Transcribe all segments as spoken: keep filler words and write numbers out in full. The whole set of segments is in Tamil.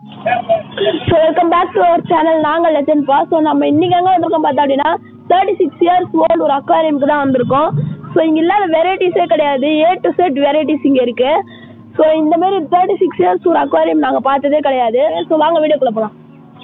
So welcome back to our channel. நாங்கள் லெஜண்ட் பா. ஸோ நம்ம இன்னைக்கு எங்கே வந்திருக்கோம் பார்த்தா அப்படின்னா தேர்ட்டி சிக்ஸ் இயர்ஸ் ஓல்டு ஒரு அக்வாரியமுக்கு தான் வந்திருக்கோம். ஸோ இங்கே இல்லாத வெரைட்டிஸே கிடையாது, ஏ டு செட் வெரைட்டிஸ் இங்கே இருக்கு. ஸோ இந்த மாதிரி தேர்ட்டி சிக்ஸ் இயர்ஸ் ஒரு அக்வாரியம் நாங்கள் பார்த்ததே கிடையாது. ஸோ வாங்க வீடியோக்குள்ள போகலாம்.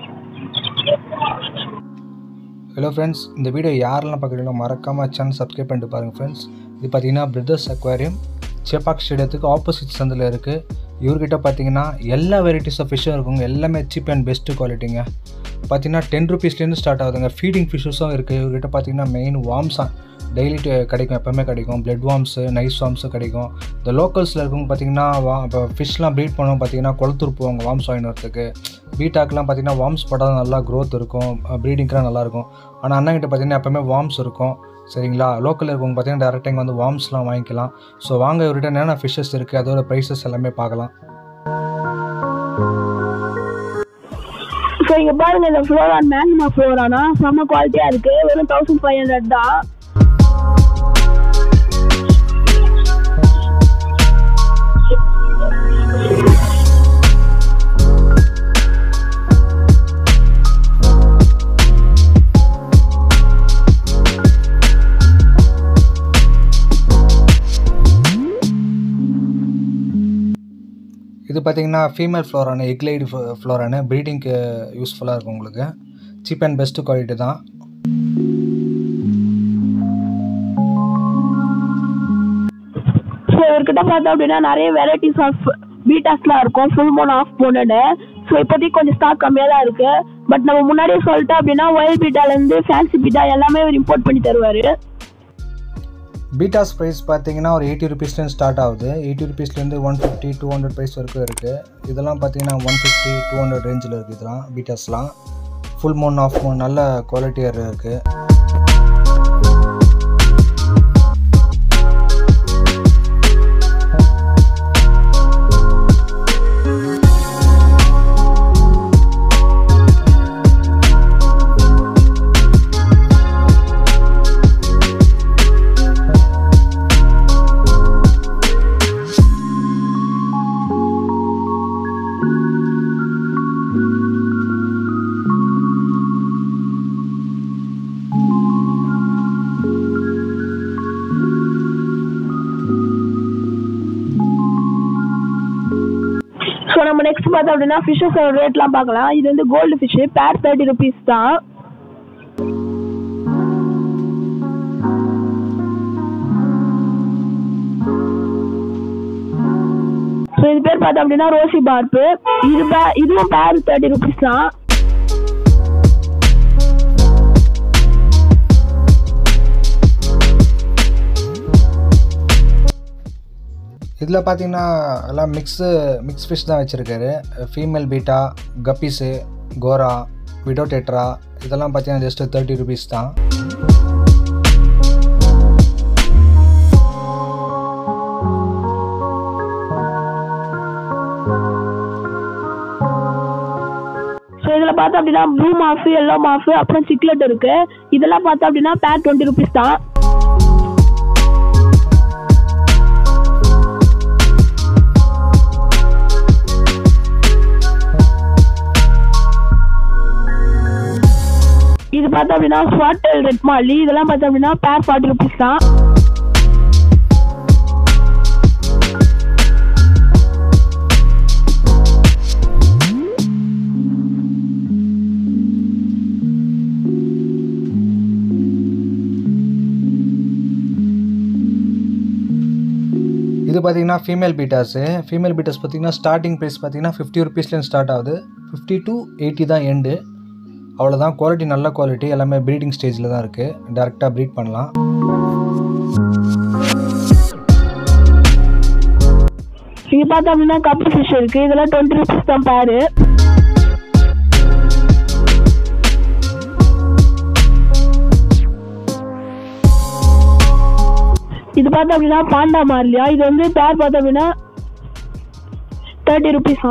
ஹலோ ஃப்ரெண்ட்ஸ், இந்த வீடியோ யாரெல்லாம் பார்க்குறீங்களோ மறக்காமல் சேனல் சப்ஸ்கிரைப் பண்ணிட்டு பாருங்கள் ஃப்ரெண்ட்ஸ். இது பார்த்தீங்கன்னா பிரதர்ஸ் அக்வாரியம் சேப்பாக் ஸ்டேடியத்துக்கு ஆப்போசிட் சந்தில் இருக்குது. இவர்கிட்ட பார்த்தீங்கன்னா எல்லா வெரைட்டிஸ் ஆஃப் ஃபிஷ்ஷும் இருக்குங்க, எல்லாமே சீப் அண்ட் பெஸ்ட்டு குவாலிட்டிங்க. பார்த்தீங்கன்னா டென் ருபீஸ்லேருந்து ஸ்டார்ட் ஆகுதுங்க. ஃபீடிங் ஃபிஷ்ஷஸும் இருக்குது. இவர்கிட்ட பார்த்தீங்கன்னா மெயின் வார்ம்ஸாக டெய்லி கிடைக்கும், எப்போவுமே கிடைக்கும். பிளட் வார்ம்ஸு, நைஸ் வார்ம்ஸும் கிடைக்கும். இந்த லோக்கல்ஸில் இருக்கவங்க பார்த்தீங்கன்னா வா இப்போ ஃபிஷ்லாம் ப்ரீட் பண்ணவும் பார்த்தீங்கன்னா குளத்தூர் போவாங்க வார்ம்ஸ் வாங்கிட்டு வரத்துக்கு. பீட்டாக்கெலாம் பார்த்தீங்கன்னா வார்ம்ஸ் போட்டால் நல்லா க்ரோத் இருக்கும், ப்ரீடிங்க்கெலாம் நல்லாயிருக்கும். ஆனால் அண்ணங்கிட்ட பார்த்தீங்கன்னா எப்போவுமே வார்ம்ஸ் இருக்கும். சரிங்களா, லோக்கலில் இருக்கவங்க பார்த்தீங்கன்னா டேரெக்டாக இங்கே வந்து வார்ம்ஸ்லாம் வாங்கிக்கலாம். ஸோ வாங்க இவர்கிட்ட என்னென்ன ஃபிஷ்ஷஸ் இருக்குது, அதோட ப்ரைஸஸ் எல்லாமே பார்க்கலாம். ஸோ இங்கே பாருங்கள், இந்த ஃப்ளோரான் மேக்மா ஃப்ளோரானா செம்ம குவாலிட்டியாக இருக்குது. வெறும் தௌசண்ட் ஃபைவ் ஹண்ட்ரட் தான். இது பார்த்தீங்கன்னா ஃபீமேல் ஃப்ளோரானு, எக்லைடு ஃப்ளோரானு, ப்ரீடிங்க்கு யூஸ்ஃபுல்லாக இருக்கும். உங்களுக்கு சீப் அண்ட் பெஸ்ட்டு குவாலிட்டி தான். ஸோ இவர்கிட்ட பார்த்தோம் அப்படின்னா நிறைய வெரைட்டிஸ் ஆஃப் பீட்டாஸ்லாம் இருக்கும், ஃபுல் மூன் ஆஃப் மூனு. ஸோ இப்போதைக்கு கொஞ்சம் ஸ்டாக் கம்மியாக தான் இருக்குது. பட் நம்ம முன்னாடியே சொல்லிட்டோம் அப்படின்னா ஒயில் பீட்டாலேருந்து ஃபேன்சி பீட்டா எல்லாமே அவர் இம்போர்ட் பண்ணி தருவார். பீட்டாஸ் ப்ரைஸ் பார்த்தீங்கன்னா ஒரு எயிட்டி ருபீஸ்லேருந்து ஸ்டார்ட் ஆகுது. எயிட்டி ருபீஸ்லேருந்து one fifty two hundred price வரைக்கும் இருக்குது. இதெல்லாம் பார்த்தீங்கன்னா ஒன் ஃபிஃப்டி டூ ஹண்ட்ரட் ரேஞ்சில் இருக்குது. இதெல்லாம் பீட்டாஸ்லாம் ஃபுல் மூன் ஆஃப் மூன் நல்ல குவாலிட்டியாக இருக்குது. ஸோ நம்ம நெக்ஸ்ட் பார்த்தோம் அப்படின்னா ஃபிஷ்ஷஸோட ரேட்லாம் பார்க்கலாம். இது வந்து gold fish, pair thirty rupees தான். ஸோ இது பேர் பார்த்தோம் அப்படின்னா ரோசி பார்ப்பு. இது பே இதுவும் பேர் தேர்ட்டி ருபீஸ் தான். இதில் பார்த்தீங்கன்னா எல்லாம் மிக்ஸு மிக்ஸ் ஃபிஷ் தான் வச்சுருக்காரு. ஃபீமேல் பீட்டா, கப்பீஸு, கோரா, விடோடெட்ரா இதெல்லாம் பார்த்தீங்கன்னா ஜஸ்ட்டு தேர்ட்டி ருபீஸ் தான். ஸோ இதில் பார்த்தோம் அப்படின்னா ப்ளூ மாஃபு, எல்லோ மாஃபு, அப்புறம் சிக்லெட் இருக்குது. இதெல்லாம் பார்த்தோம் அப்படின்னா பேர் டுவெண்ட்டி ருபீஸ் தான். இது பார்த்தோம் அப்படின்னா ஸ்வாட்டல் ரெட் மாலி. இதெல்லாம் பார்த்தோம் அப்படின்னா பேர் ஃபார்ட்டி ருபீஸ் தான். இது பார்த்தீங்கன்னா ஃபீமேல் பீட்டாஸு. ஃபீமேல் பீட்டாஸ் பார்த்தீங்கன்னா ஸ்டார்டிங் ப்ரைஸ் பார்த்தீங்கன்னா ஃபிஃப்டி ருபீஸ்லேருந்து ஸ்டார்ட் ஆகுது. ஃபிஃப்டி டு எயிட்டி தான் எண்டு. அவ்வளோதான். குவாலிட்டி நல்ல குவாலிட்டி, எல்லாமே ப்ரீடிங் ஸ்டேஜில் தான் இருக்குது. டேரெக்டாக ப்ரீட் பண்ணலாம். இங்கே பார்த்தோம் அப்படின்னா கப்பு ஃபிஷ் இருக்குது. இதெல்லாம் டுவெண்ட்டி ருபீஸ் தான் பேரு. இது பார்த்தோம் அப்படின்னா பாண்டா மார்லியா. இது வந்து பேர் பார்த்தோம் அப்படின்னா தேர்ட்டி ருபீஸா.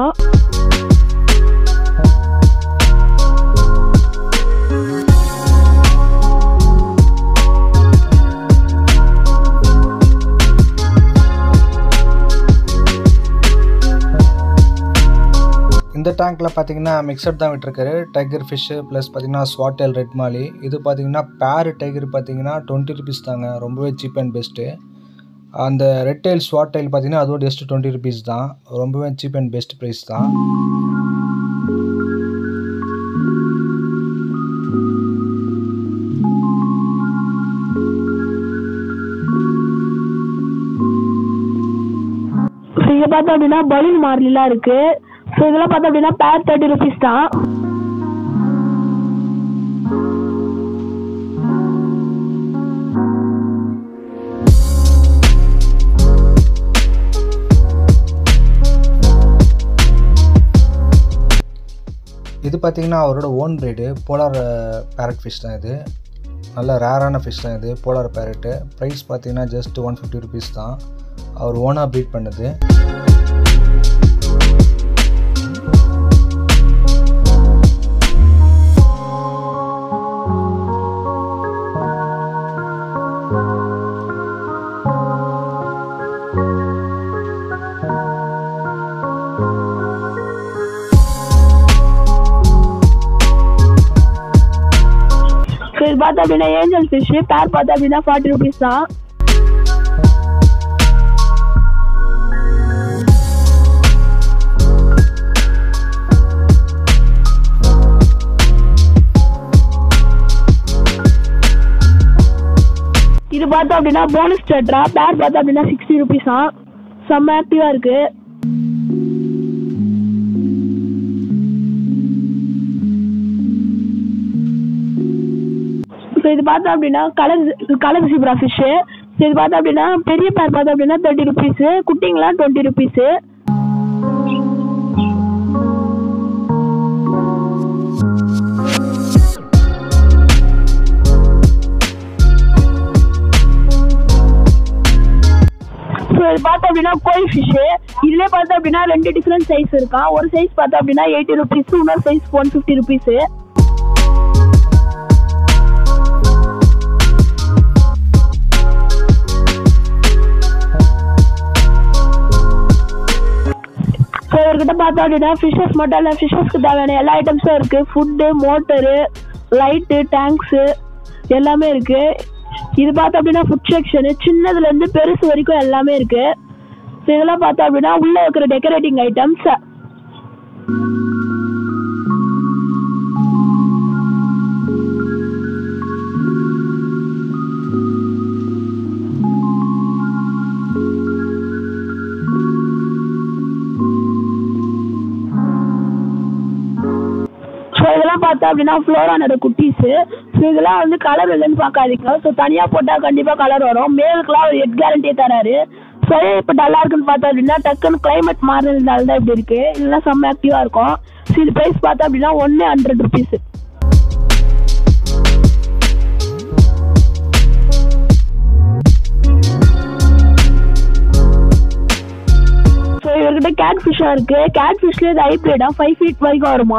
இந்த டேங்க்கில் பார்த்தீங்கன்னா மிக்சட் தான் விட்டுருக்காரு. டைகர் ஃபிஷ்ஷு ப்ளஸ் பார்த்தீங்கன்னா ஸ்வாட்டெல் ரெட் மாலி. இது பார்த்தீங்கன்னா பேர் டைகர் பார்த்தீங்கன்னா டுவெண்ட்டி ருபீஸ் தாங்க, ரொம்பவே சீப் அண்ட் பெஸ்ட்டு. அந்த ரெட் டெயில் ஸ்வாட் டெயில் பார்த்தீங்கன்னா அதுவும் ஜஸ்ட் டுவெண்ட்டி ருபீஸ் தான், ரொம்பவே சீப் அண்ட் பெஸ்ட் ப்ரைஸ் தான். இங்கே பார்த்தோம் அப்படின்னா பலூன் மார்லாம் இருக்கு. ஸோ இதெல்லாம் பார்த்தோம் அப்படின்னா பேர் தேர்ட்டி ருபீஸ் தான். இது பார்த்தீங்கன்னா அவரோட own breed polar parrot fish தான். இது நல்ல ரேரான ஃபிஷ் தான். இது போலார் பேரட்டு. ப்ரைஸ் பார்த்தீங்கன்னா ஜஸ்ட் ஒன் ஃபிஃப்டி ருபீஸ் தான். அவர் ஓனாக ப்ரீட் பண்ணது. இது பார்த்தா அப்படின்னா ஏஞ்சல் ஃபிஷ் பேர் பார்த்தா அப்படின்னா ஃபார்ட்டி ருபீஸ் தான். இது பார்த்தா அப்படின்னா போனஸ் டெட்ரா பேர் பார்த்தா அப்படின்னா சிக்ஸ்டி ருபீஸ் தான். செம்ம ஆக்டிவா இருக்கு. இது பார்த்தா அப்படின்னா கலர் கலர் ஜீப்ரா ஃபிஷ். இது பார்த்தா அப்படின்னா பெரிய பேர் பார்த்தா அப்படின்னா தேர்ட்டி ருபீஸ், குட்டிங்கெல்லாம் டுவெண்ட்டி ருபீஸ். இது பார்த்தா அப்படின்னா கோய் ஃபிஷ். இதுல பார்த்தா அப்படின்னா ரெண்டு டிஃப்ரெண்ட் சைஸ் இருக்கான். ஒரு சைஸ் பார்த்தா அப்படின்னா எயிட்டி ருபீஸ், இன்னொரு சைஸ் ஒன் ஃபிஃப்டி ருபீஸ். இவர்கிட்ட பார்த்தா அப்படின்னா ஃபிஷஸ் மட்டும் இல்லை, ஃபிஷஸ்க்கு தேவையான எல்லா ஐட்டம்ஸும் இருக்கு. ஃபுட்டு, மோட்டரு, லைட்டு, டேங்க்ஸு எல்லாமே இருக்கு. இது பார்த்தா அப்படின்னா ஃபுட் செக்ஷனு, சின்னதுல இருந்து பெருசு வரைக்கும் எல்லாமே இருக்கு. இதெல்லாம் பார்த்தா அப்படின்னா உள்ள இருக்கிற டெக்கரேட்டிங் ஐட்டம்ஸ். இதெல்லாம் பார்த்தா அப்படின்னா ஃப்ளோரானோட குட்டீஸு. ஸோ இதெல்லாம் வந்து கலர் இல்லைன்னு பார்க்காதீங்க. ஸோ தனியாக போட்டால் கண்டிப்பாக கலர் வரும். மேலுக்குலாம் ஒரு எட் கேரண்டியே தராரு. ஸோ இப்போ டல்லாக இருக்குன்னு பார்த்தா அப்படின்னா டக்குன்னு கிளைமேட் மாறினதுனால தான் இப்படி இருக்குது. இதெல்லாம் செம்ம ஆக்டிவாக இருக்கும். ஸோ இது ப்ரைஸ் பார்த்தா அப்படின்னா ஒன்று ஹண்ட்ரட் ருபீஸு. ஸோ இவர்கிட்ட கேட் ஃபிஷ்ஷாக இருக்குது. கேட் ஃபிஷ்லேயே இது ஹைப்ரிடாக ஃபைவ் ஃபீட் வரைக்கும் வருமா.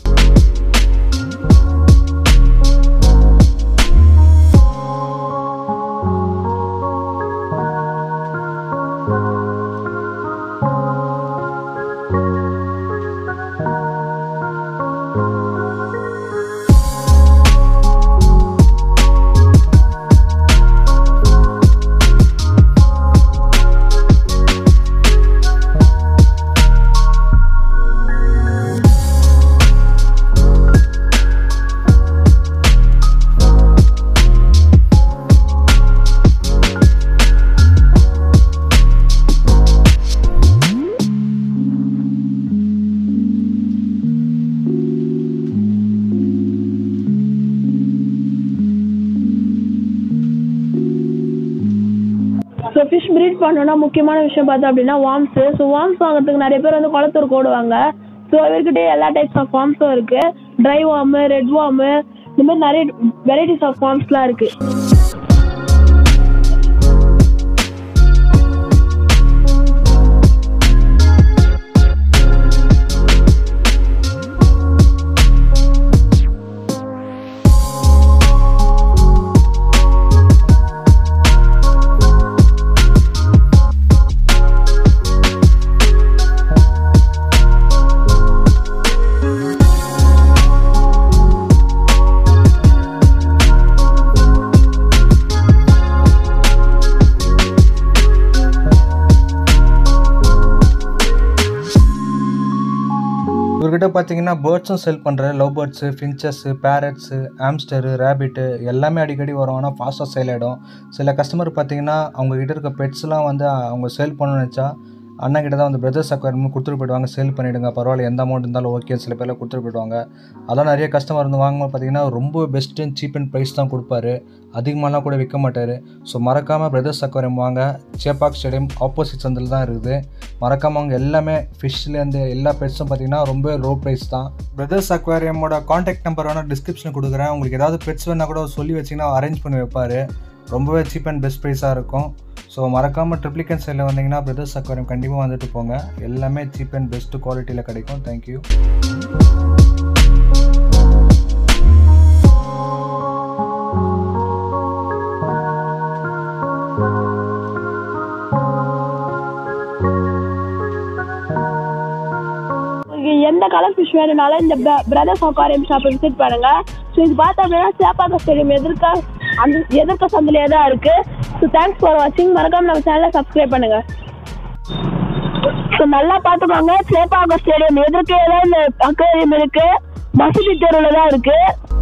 ஸோ ஃபிஷ் ப்ரீட் பண்ணோன்னா முக்கியமான விஷயம் பார்த்தா அப்படின்னா வார்ம்ஸு. ஸோ வார்ம்ஸ் வாங்குறதுக்கு நிறைய பேர் வந்து குளத்தூர் ஓடுவாங்க. ஸோ இவர்கிட்டே எல்லா டைப்ஸ் ஆஃப் வார்ம்ஸும் இருக்குது. ட்ரை வார்மு, ரெட் வார்மு, இந்த மாதிரி நிறைய வெரைட்டிஸ் ஆஃப் வார்ம்ஸ்லாம் இருக்குது. இவர்கிட்ட பார்த்தீங்கன்னா பேர்ட்ஸும் செல் பண்ணுறாரு. Love birds, finches, parrots, hamster, rabbit எல்லாமே அடிக்கடி வரும். ஆனால் ஃபாஸ்ட்டாக சேல் ஆகிடும். சில கஸ்டமர் பார்த்தீங்கன்னா அவங்ககிட்ட இருக்க பெட்ஸ்லாம் வந்து அவங்க சேல் பண்ணணும்னு நினச்சா அண்ணன் கிட்ட தான் வந்து பிரதர்ஸ் அக்வாரியம் கொடுத்துட்டு போயிடுவாங்க. சேல் பண்ணிவிடுங்க, பரவாயில்ல, எந்த அமௌண்ட் இருந்தாலும் ஓகே, சில பேரில் கொடுத்துட்டு போயிடுவாங்க. அதெல்லாம் நிறைய கஸ்டமர் வந்து வாங்கும்போது பார்த்தீங்கன்னா ரொம்ப best and cheap and price தான் கொடுப்பாரு. அதிகமாகலாம் கூட விற்க மாட்டார். ஸோ மறக்காமல் பிரதர்ஸ் அக்வாரியம் வாங்க. சேப்பாக் ஸ்டேடியம் ஆப்போசிட் சந்தில் தான் இருக்குது. மறக்காமல் அவங்க எல்லாமே ஃபிஷ்லேருந்து எல்லா பெட்ஸும் பார்த்தீங்கன்னா ரொம்ப லோ ப்ரைஸ் தான். பிரதர்ஸ் அக்வாரியமோட காண்டாக்ட் நம்பர் வேணால் டிஸ்கிரிப்ஷனில் கொடுக்குறேன். உங்களுக்கு ஏதாவது பெட்ஸ் வேணால் கூட சொல்லி வச்சிங்கன்னா அரேஞ்ச் பண்ணி வைப்பார். ரொம்பவே சீப் அண்ட் பெஸ்ட் ப்ரைஸாக இருக்கும். ஸோ மறக்காமல் ட்ரிப்ளிகன் சைடில் வந்தீங்கன்னா பிரதர்ஸ் அக்வாரியம் கண்டிப்பாக வந்துட்டு போங்க. எல்லாமே சீப் அண்ட் பெஸ்ட் குவாலிட்டியில் கிடைக்கும். தேங்க்யூ. எந்த கலர் ஃபிஷ் வேணும்னாலும் இந்த பிரதர்ஸ் அக்வாரியம் ஷாப்பை விசிட் பண்ணுங்க. ஸோ இது பார்த்தா அப்படின்னா சேப்பாக்கம் ஸ்டேடியம் எதிர்க்க அந்த எதிர்க்க சந்திலே தான் இருக்கு. ஸோ தேங்க்ஸ் ஃபார் வாட்சிங். மறக்காம நம்ம சேனலை சப்ஸ்கிரைப் பண்ணுங்க. ஸோ நல்லா பார்த்துக்கோங்க. சேப்பாக்கம் ஸ்டேடியம் எதிர்க்கே தான் இந்த அக்வாரியம் இருக்கு. மசூதி தெருவில் தான் இருக்கு.